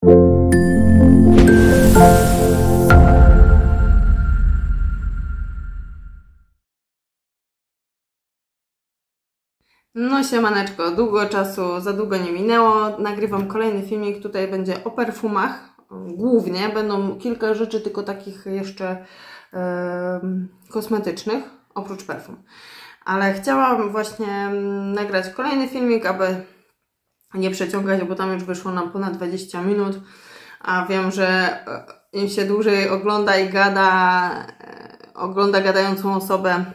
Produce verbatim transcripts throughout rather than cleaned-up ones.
No siemaneczko, długo czasu, za długo nie minęło. Nagrywam kolejny filmik, tutaj będzie o perfumach. Głównie będą kilka rzeczy, tylko takich jeszcze e, kosmetycznych, oprócz perfum. Ale chciałam właśnie nagrać kolejny filmik, aby nie przeciągać, bo tam już wyszło nam ponad dwadzieścia minut. A wiem, że im się dłużej ogląda i gada, ogląda gadającą osobę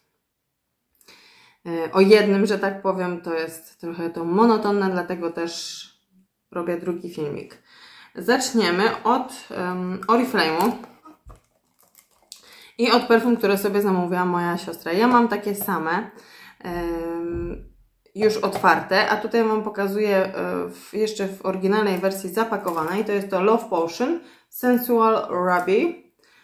o jednym, że tak powiem, to jest trochę to monotonne, dlatego też robię drugi filmik. Zaczniemy od um, Oriflame'u i od perfum, które sobie zamówiła moja siostra. Ja mam takie same, um, już otwarte, a tutaj Wam pokazuję um, w, jeszcze w oryginalnej wersji zapakowanej. To jest to Love Potion Sensual Ruby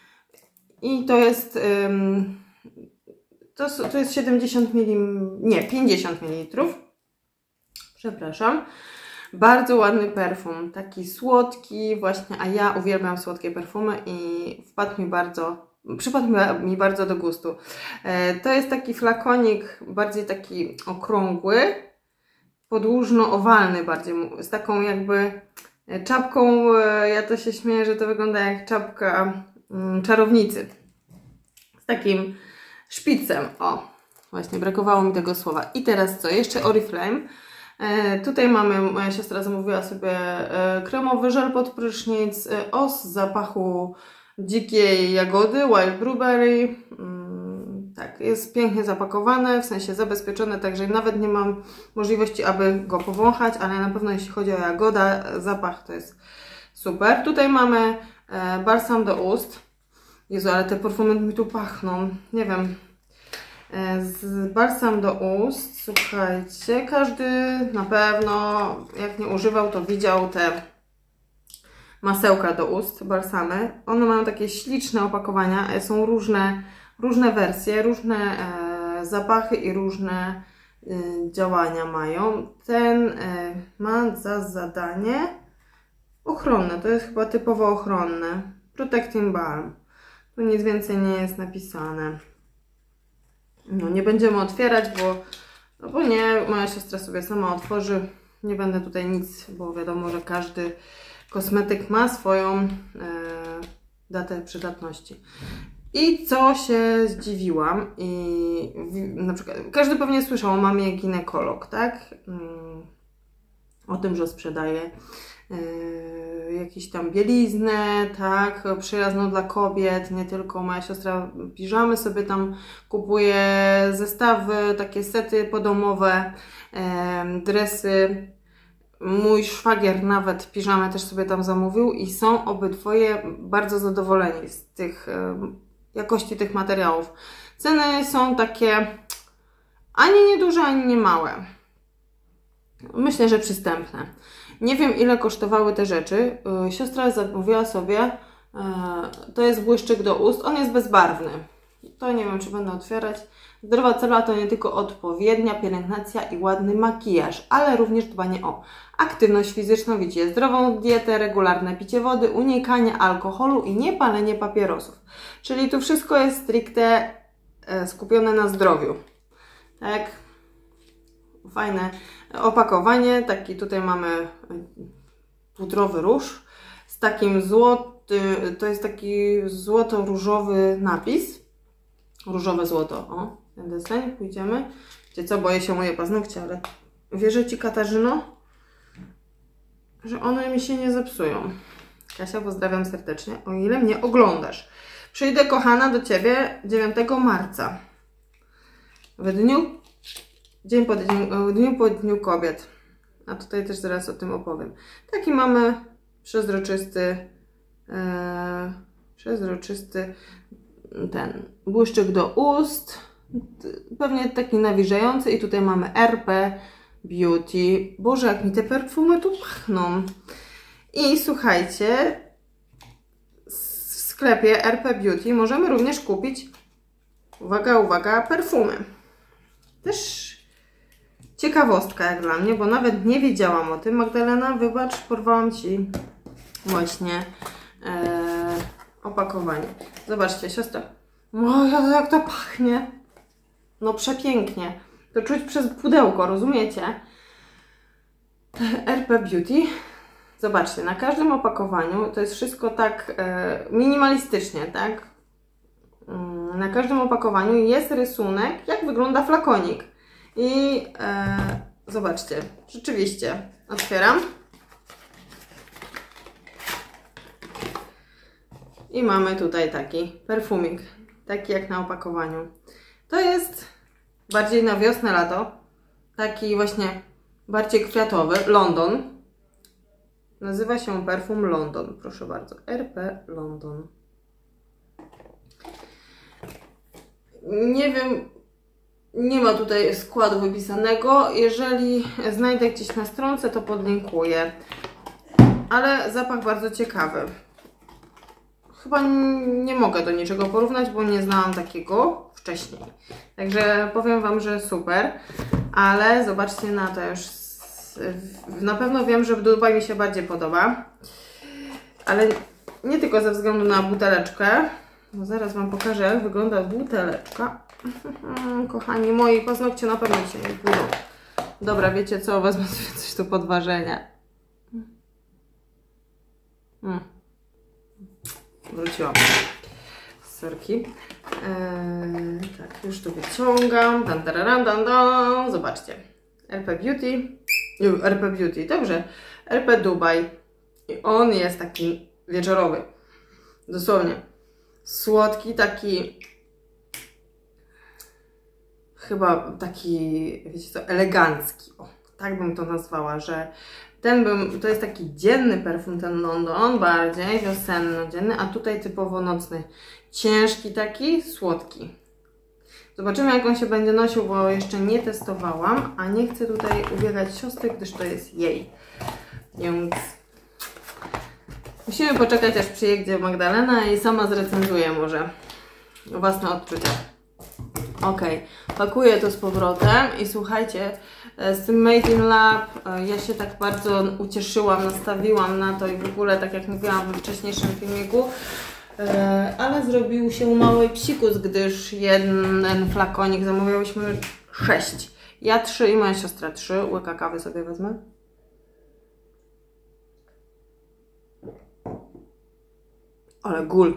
i to jest... Um, To, to jest siedemdziesiąt mililitrów, nie, pięćdziesiąt mililitrów. Przepraszam. Bardzo ładny perfum, taki słodki właśnie, a ja uwielbiam słodkie perfumy i wpadł mi bardzo, przypadł mi bardzo do gustu. E, to jest taki flakonik, bardziej taki okrągły, podłużno-owalny bardziej, z taką jakby czapką, e, ja to się śmieję, że to wygląda jak czapka mm, czarownicy. Z takim szpicem, o, właśnie brakowało mi tego słowa. I teraz co? Jeszcze Oriflame. E, tutaj mamy, moja siostra zamówiła sobie e, kremowy żel pod prysznic e, o z zapachu dzikiej jagody, wild blueberry. Mm, tak, jest pięknie zapakowany, w sensie zabezpieczony, także nawet nie mam możliwości, aby go powąchać, ale na pewno jeśli chodzi o jagodę, zapach to jest super. Tutaj mamy e, balsam do ust. Jezu, ale te perfumy mi tu pachną. Nie wiem. Z balsam do ust, słuchajcie, każdy na pewno, jak nie używał, to widział te masełka do ust, balsamy. One mają takie śliczne opakowania, są różne, różne wersje, różne e, zapachy i różne e, działania mają. Ten e, ma za zadanie ochronne, to jest chyba typowo ochronne. Protecting Balm. Tu nic więcej nie jest napisane. No nie będziemy otwierać, bo, no bo nie, moja siostra sobie sama otworzy. Nie będę tutaj nic, bo wiadomo, że każdy kosmetyk ma swoją e, datę przydatności. I co się zdziwiłam, i na przykład każdy pewnie słyszał o mamie ginekolog, tak? Hmm, o tym, że sprzedaje Yy, jakieś tam bieliznę, tak, przyjazną dla kobiet, nie tylko. Moja siostra piżamy sobie tam kupuje, zestawy, takie sety podomowe, yy, dresy. Mój szwagier nawet piżamę też sobie tam zamówił i są obydwoje bardzo zadowoleni z tych yy, jakości tych materiałów. Ceny są takie ani nieduże, ani nie małe. Myślę, że przystępne. Nie wiem, ile kosztowały te rzeczy. Yy, siostra zamówiła sobie, yy, to jest błyszczyk do ust, on jest bezbarwny. To nie wiem, czy będę otwierać. Zdrowa cela to nie tylko odpowiednia pielęgnacja i ładny makijaż, ale również dbanie o aktywność fizyczną, widzicie, zdrową dietę, regularne picie wody, unikanie alkoholu i niepalenie papierosów. Czyli tu wszystko jest stricte yy, skupione na zdrowiu. Tak? Fajne opakowanie, taki tutaj mamy pudrowy róż z takim złotym, to jest taki złoto-różowy napis, różowe złoto, o, ten deseń, pójdziemy, wiecie co, boję się moje paznokcie, ale wierzę Ci, Katarzyno, że one mi się nie zepsują. Kasia, pozdrawiam serdecznie, o ile mnie oglądasz. Przyjdę, kochana, do Ciebie dziewiątego marca, w dniu Dzień po dniu, dniu po Dniu Kobiet. A tutaj też zaraz o tym opowiem. Taki mamy przezroczysty, e, przezroczysty ten błyszczyk do ust. Pewnie taki nawilżający. I tutaj mamy R P Beauty. Boże, jak mi te perfumy tu pachną. I słuchajcie, w sklepie R P Beauty możemy również kupić, uwaga, uwaga, perfumy. Też ciekawostka jak dla mnie, bo nawet nie wiedziałam o tym. Magdalena, wybacz, porwałam Ci właśnie e, opakowanie. Zobaczcie, siostra. O, jak to pachnie. No przepięknie. To czuć przez pudełko, rozumiecie? R P Beauty. Zobaczcie, na każdym opakowaniu to jest wszystko tak e, minimalistycznie, tak? Na każdym opakowaniu jest rysunek, jak wygląda flakonik. I e, zobaczcie, rzeczywiście, otwieram. I mamy tutaj taki perfumik, taki jak na opakowaniu. To jest bardziej na wiosnę, lato. Taki właśnie bardziej kwiatowy, London. Nazywa się perfum London, proszę bardzo. R P London. Nie wiem, nie ma tutaj składu wypisanego. Jeżeli znajdę gdzieś na stronce, to podlinkuję. Ale zapach bardzo ciekawy. Chyba nie mogę do niczego porównać, bo nie znałam takiego wcześniej. Także powiem Wam, że super. Ale zobaczcie na to już. Na pewno wiem, że w Dubaj mi się bardziej podoba. Ale nie tylko ze względu na buteleczkę. No zaraz Wam pokażę, jak wygląda buteleczka. Kochani moi, paznokcie na pewno się nie pójdą. Dobra, wiecie co? Wezmę sobie coś do podważenia. Hmm. Wróciłam. Sorki. Eee, tak, już tu wyciągam. Dan, dan, dan, dan. Zobaczcie. R P Beauty. R P Beauty, dobrze. R P Dubaj. I on jest taki wieczorowy. Dosłownie. Słodki, taki... Chyba taki, wiecie co, elegancki. O, tak bym to nazwała, że ten bym... To jest taki dzienny perfum, ten London, bardziej wiosenno-dzienny, a tutaj typowo nocny. Ciężki taki, słodki. Zobaczymy, jak on się będzie nosił, bo jeszcze nie testowałam, a nie chcę tutaj ubiegać siostry, gdyż to jest jej. Więc musimy poczekać, aż przyjedzie Magdalena i sama zrecenzuje może własne odczucia. Ok, pakuję to z powrotem i słuchajcie, z tym Made in Lab ja się tak bardzo ucieszyłam, nastawiłam na to i w ogóle, tak jak mówiłam w wcześniejszym filmiku, ale zrobił się mały psikus, gdyż jeden flakonik zamawiałyśmy sześć. Ja trzy i moja siostra trzy. Łyka kawy sobie wezmę. Ale gul.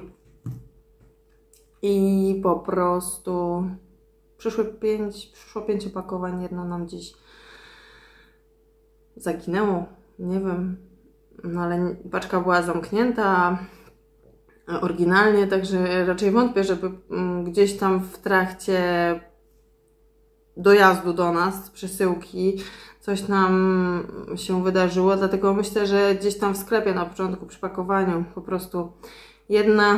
I po prostu przyszły pięć, przyszło pięć opakowań, jedno nam gdzieś zaginęło. Nie wiem, no ale paczka była zamknięta oryginalnie, także raczej wątpię, żeby gdzieś tam w trakcie dojazdu do nas, przesyłki, coś nam się wydarzyło, dlatego myślę, że gdzieś tam w sklepie na początku przy pakowaniu po prostu jedna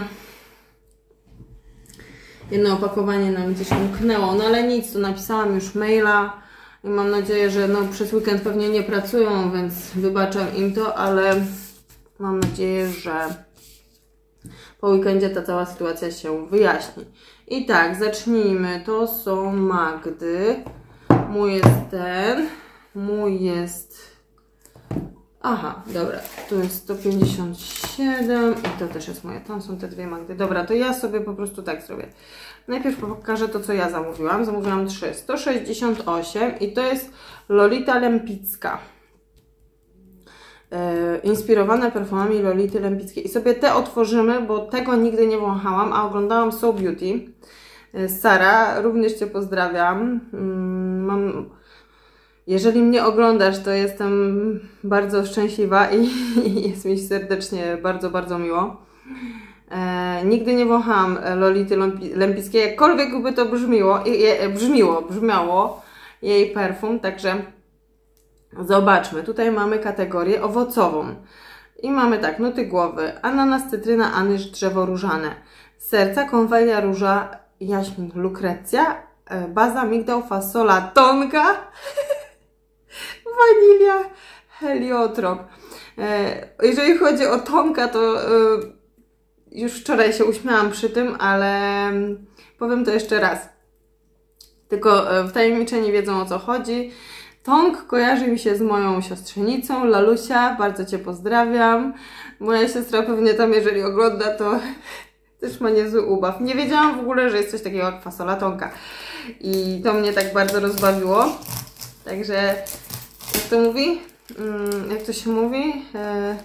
jedno opakowanie nam gdzieś umknęło, no ale nic, to napisałam już maila i mam nadzieję, że no przez weekend pewnie nie pracują, więc wybaczam im to, ale mam nadzieję, że po weekendzie ta cała sytuacja się wyjaśni. I tak, zacznijmy. To są Magdy. Mój jest ten. Mój jest... Aha, dobra. Tu jest sto pięćdziesiąt siedem i to też jest moje. Tam są te dwie Magdy. Dobra, to ja sobie po prostu tak zrobię. Najpierw pokażę to, co ja zamówiłam. Zamówiłam trzy. sto sześćdziesiąt osiem i to jest Lolita Lempicka. Yy, inspirowane perfumami Lolity Lempickiej. I sobie te otworzymy, bo tego nigdy nie wąchałam, a oglądałam So Beauty. Yy, Sara, również Cię pozdrawiam. Yy, mam... Jeżeli mnie oglądasz, to jestem bardzo szczęśliwa i, i jest mi serdecznie bardzo, bardzo miło. Yy, nigdy nie wąchałam Lolity Lempickiej, jakkolwiek by to brzmiło, je, brzmiło, brzmiało jej perfum, także zobaczmy, tutaj mamy kategorię owocową i mamy tak, nuty głowy, ananas, cytryna, anyż, drzewo różane, serca, konwelia, róża, jaśmin, lukrecja, baza, migdał, fasola, tonka, wanilia, heliotrop. Jeżeli chodzi o tonka, to już wczoraj się uśmiałam przy tym, ale powiem to jeszcze raz. Tylko wtajemniczeni wiedzą, o co chodzi. Tong kojarzy mi się z moją siostrzenicą, Lalusia, bardzo Cię pozdrawiam. Moja siostra pewnie tam, jeżeli ogląda, to też ma niezły ubaw. Nie wiedziałam w ogóle, że jest coś takiego jak fasola tonka. I to mnie tak bardzo rozbawiło. Także, jak to mówi? Hmm, jak to się mówi? E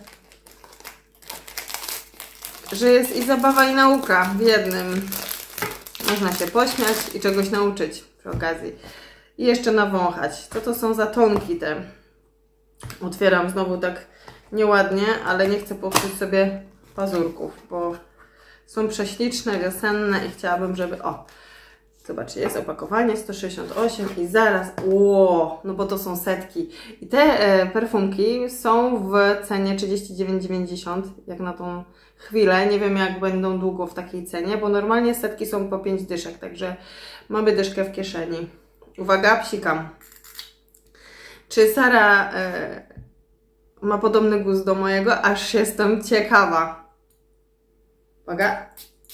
że jest i zabawa, i nauka w jednym. Można się pośmiać i czegoś nauczyć przy okazji. I jeszcze nawąchać. Co to są za tonki te? Otwieram znowu tak nieładnie, ale nie chcę popsuć sobie pazurków, bo są prześliczne, wiosenne i chciałabym, żeby... O! Zobaczcie, jest opakowanie sto sześćdziesiąt osiem i zaraz... Ło! No bo to są setki. I te e, perfumki są w cenie trzydzieści dziewięć dziewięćdziesiąt, jak na tą chwilę. Nie wiem, jak będą długo w takiej cenie, bo normalnie setki są po pięć dyszek, także mamy dyszkę w kieszeni. Uwaga, psikam. Czy Sara e, ma podobny gust do mojego? Aż jestem ciekawa. Uwaga.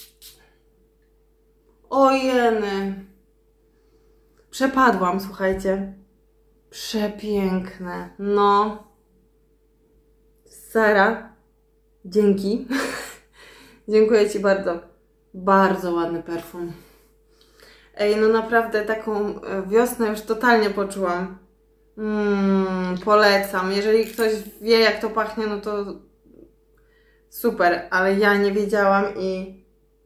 Ojeny. Przepadłam, słuchajcie. Przepiękne. No. Sara, dzięki. Dziękuję Ci bardzo. Bardzo ładny perfum. Ej, no naprawdę taką wiosnę już totalnie poczułam. Mm, polecam. Jeżeli ktoś wie, jak to pachnie, no to super. Ale ja nie wiedziałam i...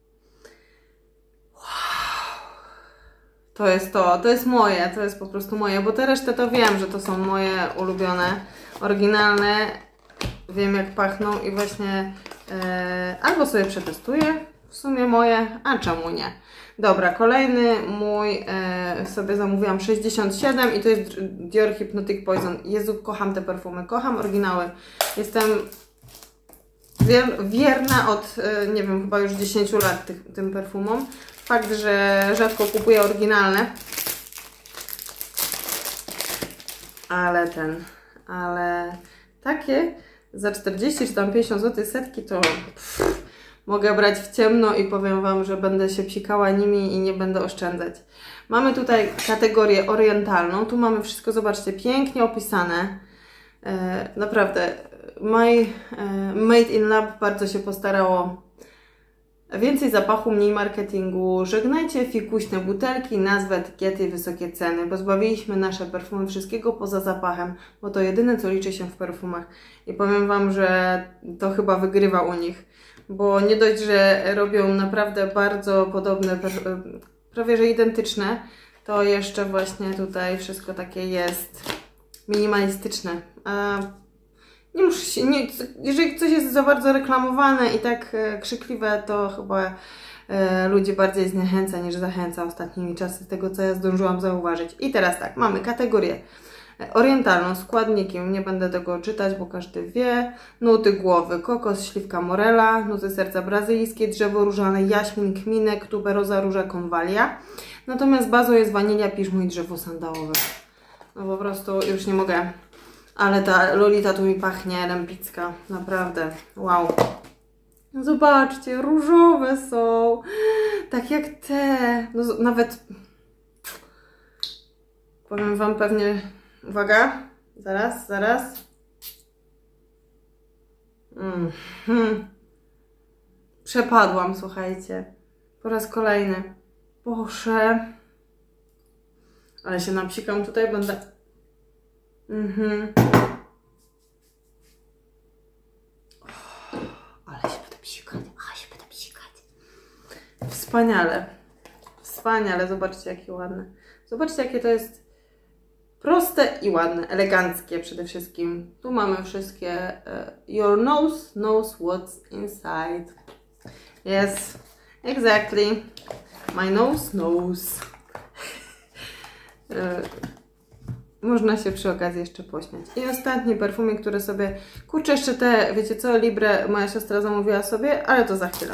Wow. To jest to. To jest moje. To jest po prostu moje. Bo te resztę to wiem, że to są moje ulubione, oryginalne. Wiem, jak pachną i właśnie e, albo sobie przetestuję w sumie moje, a czemu nie. Dobra, kolejny mój e, sobie zamówiłam sześćdziesiąt siedem i to jest Dior Hypnotic Poison. Jezu, kocham te perfumy, kocham oryginały. Jestem wier, wierna od, e, nie wiem, chyba już dziesięciu lat tych, tym perfumom. Fakt, że rzadko kupuję oryginalne. Ale ten, ale takie za czterdzieści czy tam pięćdziesiąt złotych setki to pff, mogę brać w ciemno i powiem Wam, że będę się psikała nimi i nie będę oszczędzać. Mamy tutaj kategorię orientalną. Tu mamy wszystko, zobaczcie, pięknie opisane. E, naprawdę, My, e, Made in Lab bardzo się postarało. Więcej zapachu, mniej marketingu. Żegnajcie fikuśne butelki, nazwy, etykiety i wysokie ceny. Pozbawiliśmy nasze perfumy wszystkiego poza zapachem, bo to jedyne, co liczy się w perfumach. I powiem Wam, że to chyba wygrywa u nich. Bo nie dość, że robią naprawdę bardzo podobne, prawie że identyczne, to jeszcze właśnie tutaj wszystko takie jest minimalistyczne. A nie muszę się, nie, jeżeli coś jest za bardzo reklamowane i tak e, krzykliwe, to chyba e, ludzi bardziej zniechęca niż zachęca ostatnimi czasy, z tego co ja zdążyłam zauważyć. I teraz tak, mamy kategorię orientalną, składnikiem, nie będę tego czytać, bo każdy wie. Nuty głowy, kokos, śliwka morela, nuty serca brazylijskie, drzewo różane, jaśmin, kminek, tuberoza, róża, konwalia. Natomiast bazą jest wanilia, piżmo i drzewo sandałowe. No po prostu już nie mogę. Ale ta Lolita tu mi pachnie, lempicka, naprawdę, wow. Zobaczcie, różowe są, tak jak te, no, nawet, powiem Wam pewnie, uwaga, zaraz, zaraz. Mm. Hmm. Przepadłam, słuchajcie, po raz kolejny. Boże, ale się napsikam tutaj, będę... Mhm. Oh, ale się będę psikać, ale się będę psikać. Wspaniale, wspaniale, zobaczcie jakie ładne. Zobaczcie jakie to jest proste i ładne, eleganckie przede wszystkim. Tu mamy wszystkie uh, your nose knows what's inside. Yes, exactly. My nose knows. uh, Można się przy okazji jeszcze pośmiać. I ostatni perfumik, który sobie... Kurczę, jeszcze te, wiecie co, Libre moja siostra zamówiła sobie, ale to za chwilę.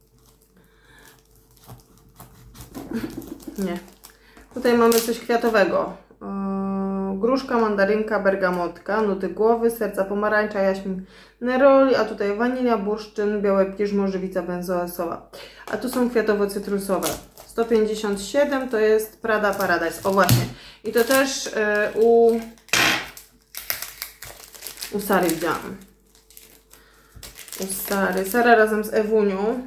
Nie. Tutaj mamy coś kwiatowego. Yy, gruszka, mandarynka, bergamotka, nuty głowy, serca pomarańcza, jaśmin, neroli, a tutaj wanilia, bursztyn, białe piżmo, żywica benzoesowa. A tu są kwiatowo-cytrusowe. sto pięćdziesiąt siedem to jest Prada Paradise. O właśnie, I to też yy, u, u Sary widziałam. U Sary. Sara razem z Ewunią.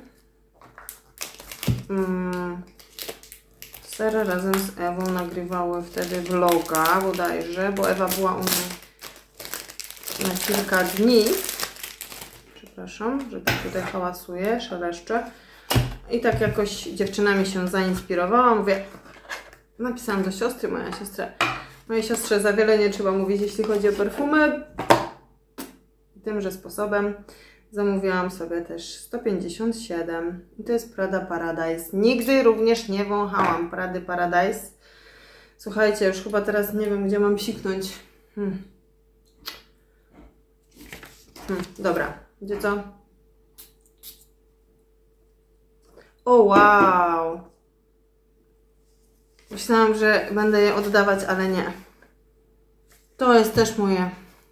Hmm. Sara razem z Ewą nagrywały wtedy vloga bodajże, bo Ewa była u mnie na kilka dni. Przepraszam, że tak tutaj hałasuję, szeleszczę. I tak jakoś dziewczynami się zainspirowała. Mówię, napisałam do siostry, moja siostra. Mojej siostrze za wiele nie trzeba mówić, jeśli chodzi o perfumy. Tymże sposobem zamówiłam sobie też sto pięćdziesiąt siedem. I to jest Prada Paradise. Nigdy również nie wąchałam Prady Paradise. Słuchajcie, już chyba teraz nie wiem, gdzie mam psiknąć. Hmm. Hmm, dobra, gdzie co? O wow! Myślałam, że będę je oddawać, ale nie. To jest też moje.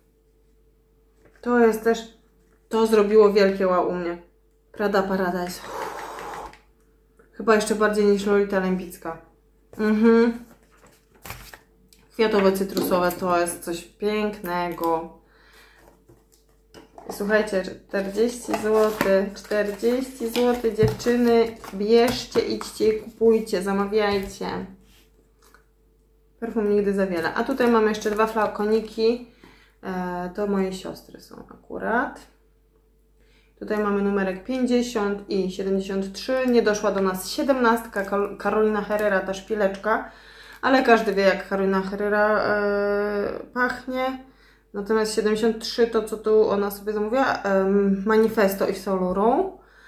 To jest też... To zrobiło wielkie wow u mnie. Prada Paradise. Uff. Chyba jeszcze bardziej niż Lolita Lempicka. Mhm. Kwiatowe, cytrusowe to jest coś pięknego. Słuchajcie, czterdzieści złotych. czterdzieści złotych dziewczyny. Bierzcie, idźcie i kupujcie, zamawiajcie. Perfum nigdy za wiele. A tutaj mamy jeszcze dwa flakoniki. E, to moje siostry są akurat. Tutaj mamy numerek pięćdziesiąt i siedemdziesiąt trzy. Nie doszła do nas siedemnastka. Carolina Herrera, ta szpileczka. Ale każdy wie, jak Carolina Herrera e, pachnie. Natomiast siedemdziesiąt trzy to, co tu ona sobie zamówiła, e, Manifesto i Saint Laurent.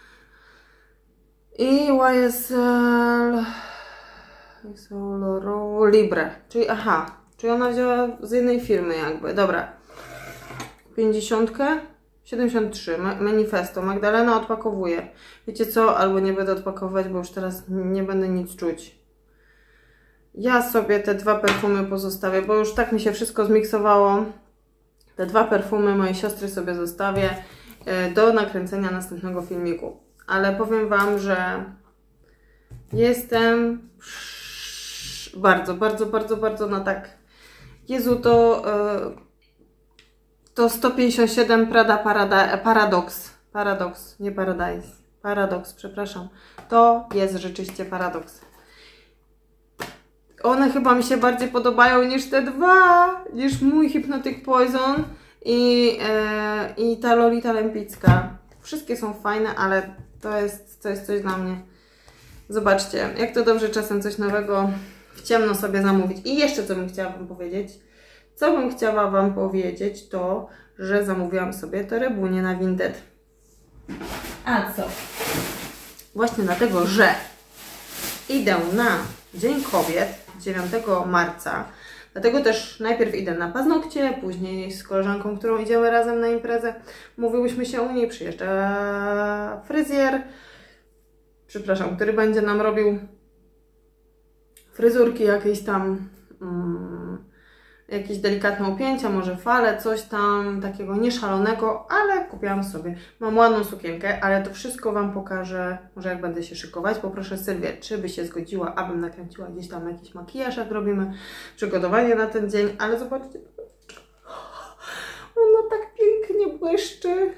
I Y S L Saint Laurent Libre. Czyli aha, czyli ona wzięła z jednej firmy jakby. Dobra. pięćdziesiąt. siedemdziesiąt trzy. Manifesto. Magdalena odpakowuje. Wiecie co? Albo nie będę odpakowywać, bo już teraz nie będę nic czuć. Ja sobie te dwa perfumy pozostawię, bo już tak mi się wszystko zmiksowało. Te dwa perfumy mojej siostry sobie zostawię do nakręcenia następnego filmiku. Ale powiem Wam, że jestem bardzo, bardzo, bardzo, bardzo na tak. Jezu, to... Yy... To sto pięćdziesiąt siedem Prada Parada, Paradox. Paradox, nie Paradise. Paradox, przepraszam. To jest rzeczywiście Paradox. One chyba mi się bardziej podobają niż te dwa. Niż mój Hypnotic Poison i, e, i ta Lolita Lempicka. Wszystkie są fajne, ale to jest, to jest coś dla mnie. Zobaczcie, jak to dobrze czasem coś nowego w ciemno sobie zamówić. I jeszcze co bym chciała Wam powiedzieć. Co bym chciała Wam powiedzieć, to, że zamówiłam sobie torebunię na Vinted. A co? Właśnie dlatego, że idę na Dzień Kobiet dziewiątego marca. Dlatego też najpierw idę na paznokcie, później z koleżanką, którą idziemy razem na imprezę. Mówiłyśmy się u niej, przyjeżdża fryzjer, przepraszam, który będzie nam robił fryzurki jakieś tam... Mm, jakieś delikatne upięcia, może fale, coś tam takiego nieszalonego, ale kupiłam sobie. Mam ładną sukienkę, ale to wszystko Wam pokażę, może jak będę się szykować. Poproszę Sylwię, czy by się zgodziła, abym nakręciła gdzieś tam jakiś makijaż, jak robimy przygotowanie na ten dzień, ale zobaczcie, ono tak pięknie błyszczy.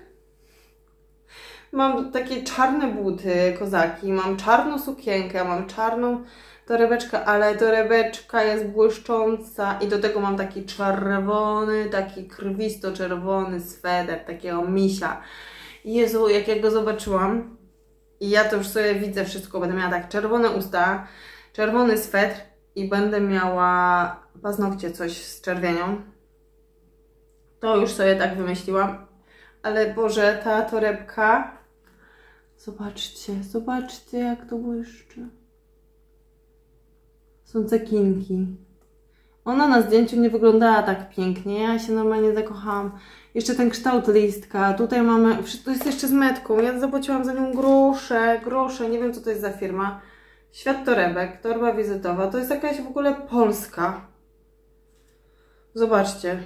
Mam takie czarne buty, kozaki, mam czarną sukienkę, mam czarną torebeczkę, ale torebeczka jest błyszcząca i do tego mam taki czerwony, taki krwisto-czerwony sweter, takiego misia. Jezu, jak ja go zobaczyłam i ja to już sobie widzę wszystko, będę miała tak czerwone usta, czerwony swetr i będę miała paznokcie coś z czerwienią. To już sobie tak wymyśliłam, ale Boże, ta torebka, zobaczcie, zobaczcie jak to błyszczy. Są cekinki. Ona na zdjęciu nie wyglądała tak pięknie. Ja się normalnie zakochałam. Jeszcze ten kształt listka. Tutaj mamy... To jest jeszcze z metką. Ja zapłaciłam za nią grosze. Grosze. Nie wiem, co to jest za firma. Świat torebek. Torba wizytowa. To jest jakaś w ogóle polska. Zobaczcie.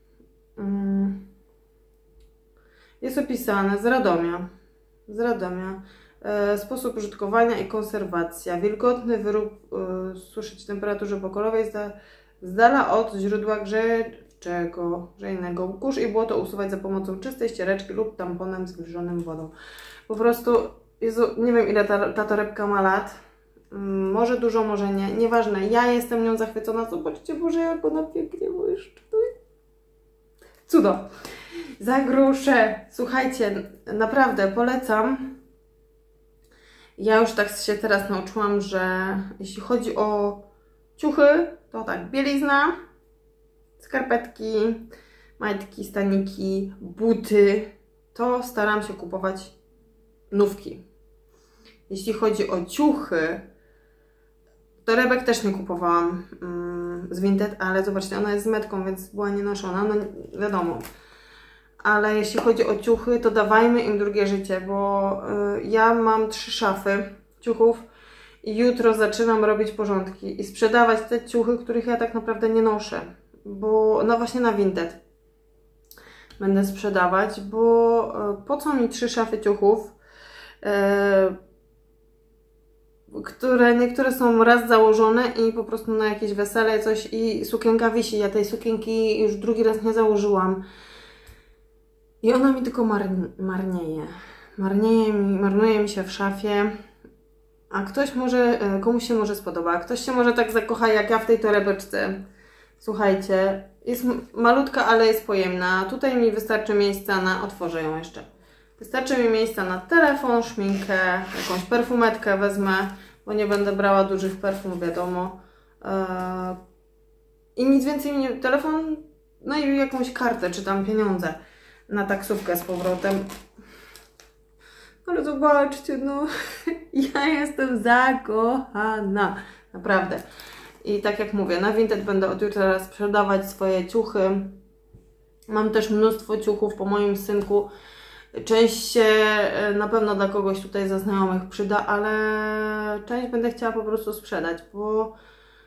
Jest opisane z Radomia. Z Radomia. Sposób użytkowania i konserwacja. Wilgotny wyrób e, suszyć w temperaturze pokojowej za, z dala od źródła grzewczego, grzejnego. Kurz i błoto usuwać za pomocą czystej ściereczki lub tamponem z zwilżonym wodą. Po prostu, Jezu, nie wiem ile ta, ta torebka ma lat. Może dużo, może nie. Nieważne, ja jestem nią zachwycona. Zobaczcie, Boże, jak ona pięknie błyszczy. Cudo. Za grosze. Słuchajcie, naprawdę polecam. Ja już tak się teraz nauczyłam, że jeśli chodzi o ciuchy, to tak, bielizna, skarpetki, majtki, staniki, buty, to staram się kupować nówki. Jeśli chodzi o ciuchy, torebek też nie kupowałam mm, z Vinted, ale zobaczcie, ona jest z metką, więc była nienoszona, no wiadomo. Ale jeśli chodzi o ciuchy, to dawajmy im drugie życie, bo y, ja mam trzy szafy ciuchów i jutro zaczynam robić porządki i sprzedawać te ciuchy, których ja tak naprawdę nie noszę, bo no właśnie na Vinted będę sprzedawać, bo y, po co mi trzy szafy ciuchów, y, które niektóre są raz założone i po prostu na jakieś wesele coś i sukienka wisi, ja tej sukienki już drugi raz nie założyłam. I ona mi tylko mar marnieje. Marnieje mi, marnuje mi się w szafie. A ktoś może, komuś się może spodoba. A ktoś się może tak zakocha jak ja w tej torebeczce. Słuchajcie, jest malutka, ale jest pojemna. Tutaj mi wystarczy miejsca na... Otworzę ją jeszcze. Wystarczy mi miejsca na telefon, szminkę, jakąś perfumetkę wezmę, bo nie będę brała dużych perfum, wiadomo. I nic więcej mi nie... Telefon, no i jakąś kartę, czy tam pieniądze na taksówkę z powrotem. Ale zobaczcie, no, ja jestem zakochana. Naprawdę. I tak jak mówię, na Vinted będę od jutra sprzedawać swoje ciuchy. Mam też mnóstwo ciuchów po moim synku. Część się na pewno dla kogoś tutaj ze znajomych przyda, ale część będę chciała po prostu sprzedać, bo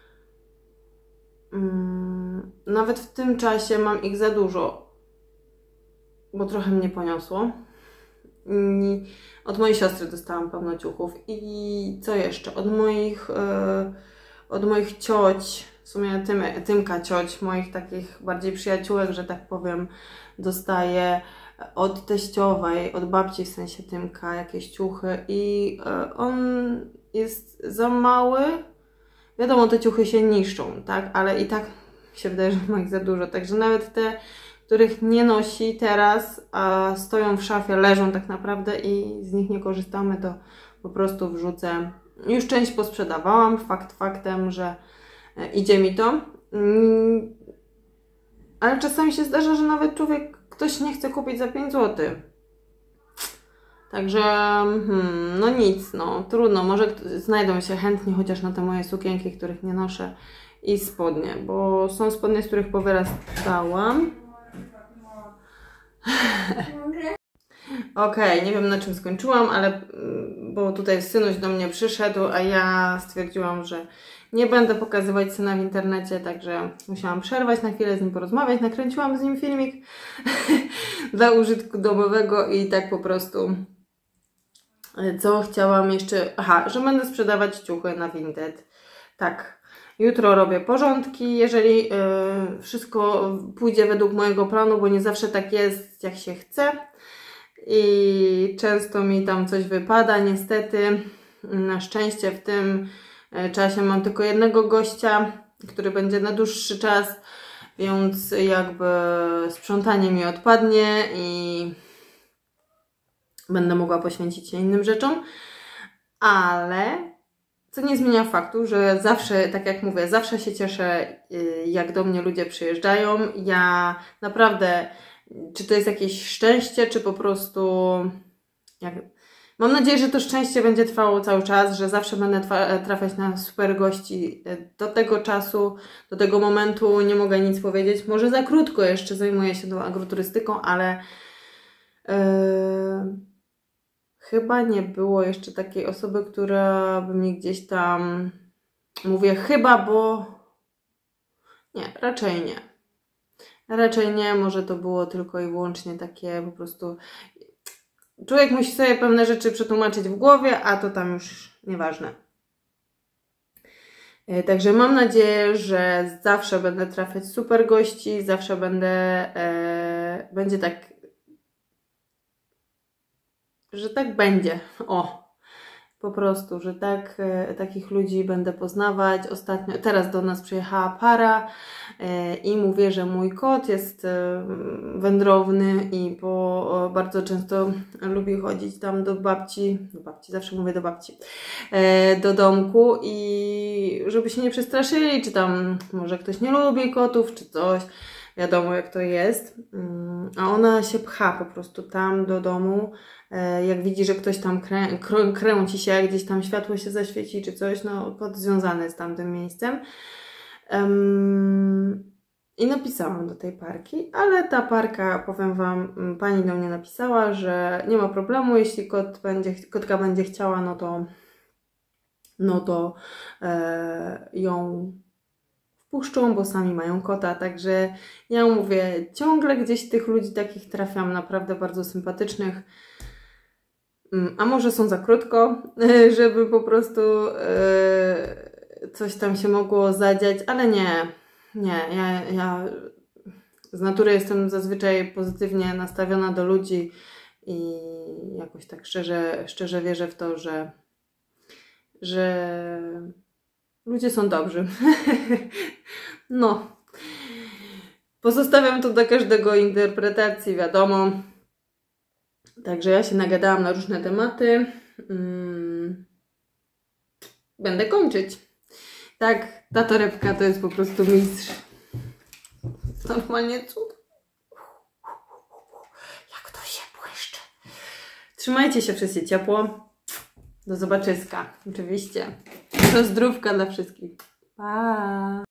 mm, nawet w tym czasie mam ich za dużo. Bo trochę mnie poniosło. I od mojej siostry dostałam pełno ciuchów. I co jeszcze? Od moich, yy, od moich cioć, w sumie tym, Tymka cioć, moich takich bardziej przyjaciółek, że tak powiem, dostaję od teściowej, od babci w sensie Tymka jakieś ciuchy i yy, on jest za mały. Wiadomo, te ciuchy się niszczą, tak? Ale i tak się wydaje, że ma ich za dużo. Także nawet te, których nie nosi teraz, a stoją w szafie, leżą tak naprawdę i z nich nie korzystamy, to po prostu wrzucę. Już część posprzedawałam, fakt faktem, że idzie mi to. Ale czasami się zdarza, że nawet człowiek, ktoś nie chce kupić za pięć złotych. Także, hmm, no nic, no trudno, może znajdą się chętni chociaż na te moje sukienki, których nie noszę i spodnie, bo są spodnie, z których powyrastałam. Okej, okay, nie wiem na czym skończyłam, ale bo tutaj synuś do mnie przyszedł, a ja stwierdziłam, że nie będę pokazywać syna w internecie, także musiałam przerwać na chwilę, z nim porozmawiać. Nakręciłam z nim filmik dla użytku domowego i tak po prostu co chciałam jeszcze... Aha, że będę sprzedawać ciuchy na Vinted. Tak, jutro robię porządki, jeżeli yy, wszystko pójdzie według mojego planu, bo nie zawsze tak jest, jak się chce. I często mi tam coś wypada, niestety. Na szczęście w tym czasie mam tylko jednego gościa, który będzie na dłuższy czas, więc jakby sprzątanie mi odpadnie i będę mogła poświęcić się innym rzeczom, ale co nie zmienia faktu, że zawsze, tak jak mówię, zawsze się cieszę, jak do mnie ludzie przyjeżdżają. Ja naprawdę, czy to jest jakieś szczęście, czy po prostu... Jak... Mam nadzieję, że to szczęście będzie trwało cały czas, że zawsze będę trafiać na super gości. Do tego czasu, do tego momentu nie mogę nic powiedzieć. Może za krótko jeszcze zajmuję się tą agroturystyką, ale yy, chyba nie było jeszcze takiej osoby, która by mi gdzieś tam... Mówię chyba, bo... Nie, raczej nie. Raczej nie, może to było tylko i wyłącznie takie po prostu... Człowiek musi sobie pewne rzeczy przetłumaczyć w głowie, a to tam już nieważne. Także mam nadzieję, że zawsze będę trafiać super gości, zawsze będę, e, będzie tak, że tak będzie, o, po prostu, że tak, e, takich ludzi będę poznawać. Ostatnio, teraz do nas przyjechała para e, i mówię, że mój kot jest e, wędrowny i bo bardzo często lubi chodzić tam do babci, do babci, zawsze mówię do babci, e, do domku i żeby się nie przestraszyli, czy tam może ktoś nie lubi kotów, czy coś. Wiadomo jak to jest, a ona się pcha po prostu tam do domu, jak widzi, że ktoś tam krę krę kręci się, jak gdzieś tam światło się zaświeci czy coś, no kot związany z tamtym miejscem. Um, I napisałam do tej parki, ale ta parka, powiem Wam, pani do mnie napisała, że nie ma problemu, jeśli kot będzie, kotka będzie chciała, no to, no to e, ją wpuszczą, bo sami mają kota, także ja mówię, ciągle gdzieś tych ludzi takich trafiam, naprawdę bardzo sympatycznych, a może są za krótko, żeby po prostu yy, coś tam się mogło zadziać, ale nie, nie, ja, ja z natury jestem zazwyczaj pozytywnie nastawiona do ludzi i jakoś tak szczerze, szczerze wierzę w to, że, że ludzie są dobrzy. No. Pozostawiam to do każdego interpretacji, wiadomo. Także ja się nagadałam na różne tematy. Hmm. Będę kończyć. Tak, ta torebka to jest po prostu mistrz. Normalnie cud. Jak to się błyszczy. Trzymajcie się wszyscy ciepło. Do zobaczyska. Oczywiście. Do zdrówka dla wszystkich. Pa!